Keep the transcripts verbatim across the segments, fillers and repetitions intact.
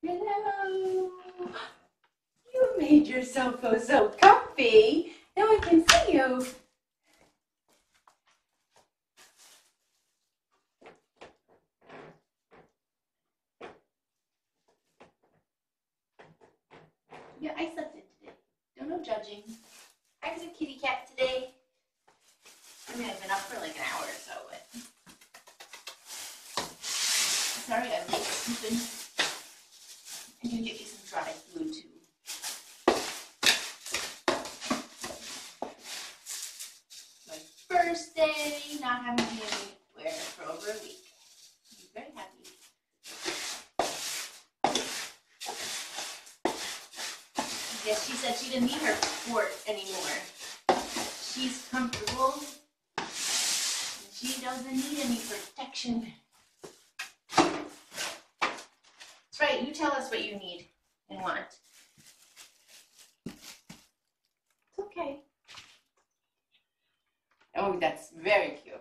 Hello. You made yourself feel so comfy. Now I can see you. Yeah, I slept in today. Don't no judging. I was a kitty cat today. I mean, I've been up for like an hour or so, but sorry I'm late sleeping. I can get you some dry food too. My first day not having to wear for over a week. I'm very happy. Yes, she said she didn't need her fort anymore. She's comfortable. And she doesn't need any protection. That's right, you tell us what you need and want. It's okay. Oh, that's very cute.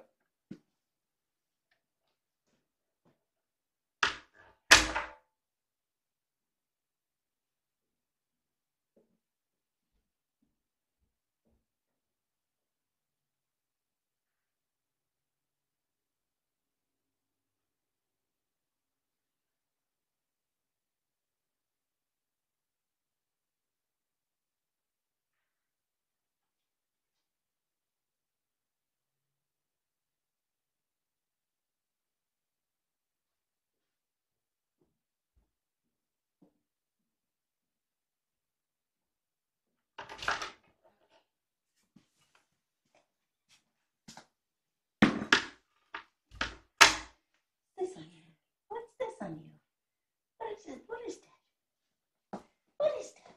This on you? What's this on you? What is it? What is that? What is that?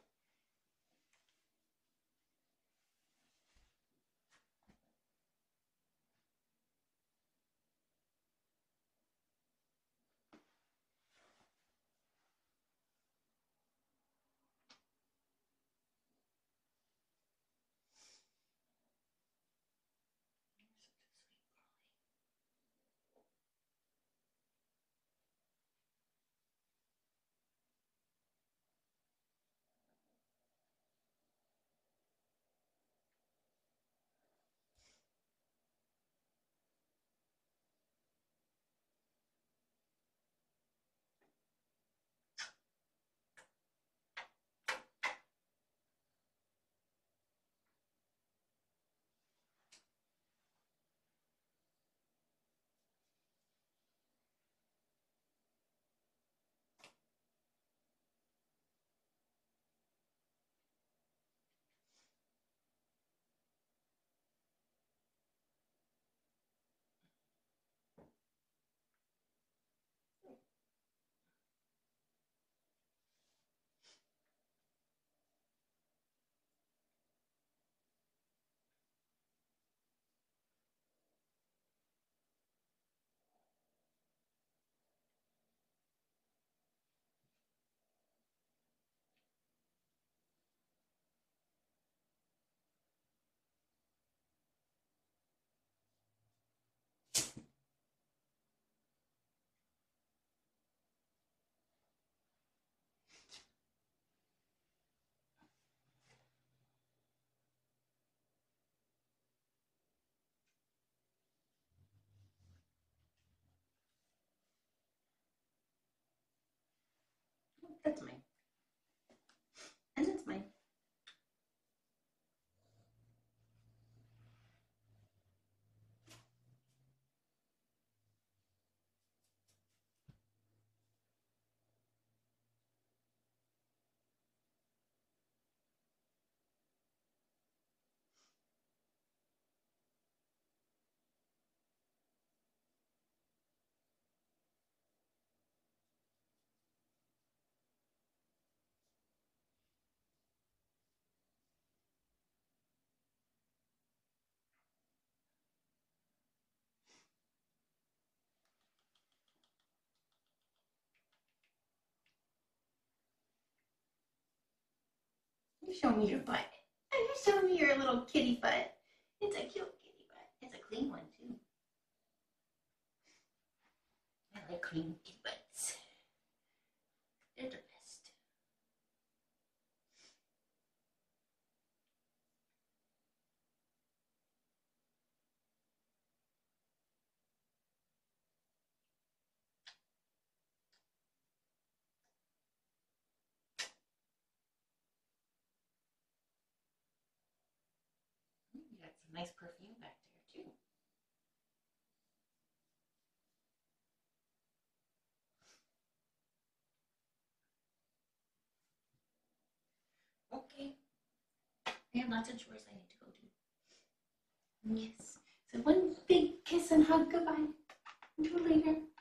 That's mine. And that's mine. You show me your butt. Oh, you show me your little kitty butt. It's a cute kitty butt. It's a clean one too. I like clean kitty butts. They're the best. some nice perfume back there too. Okay. I have lots of chores I need to go do. Yes. So one big kiss and hug. Goodbye. Until later.